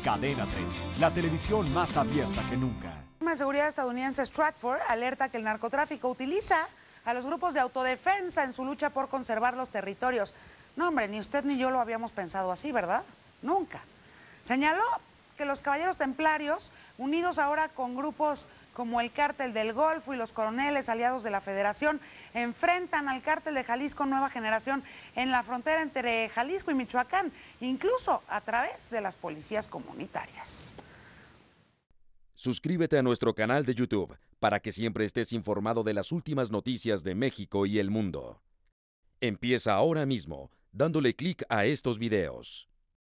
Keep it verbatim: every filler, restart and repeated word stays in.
Cadena treinta, la televisión más abierta que nunca. La seguridad estadounidense Stratford alerta que el narcotráfico utiliza a los grupos de autodefensa en su lucha por conservar los territorios. No, hombre, ni usted ni yo lo habíamos pensado así, ¿verdad? Nunca. Señaló que los caballeros templarios, unidos ahora con grupos como el Cártel del Golfo y los coroneles aliados de la Federación, enfrentan al Cártel de Jalisco Nueva Generación en la frontera entre Jalisco y Michoacán, incluso a través de las policías comunitarias. Suscríbete a nuestro canal de YouTube para que siempre estés informado de las últimas noticias de México y el mundo. Empieza ahora mismo dándole clic a estos videos.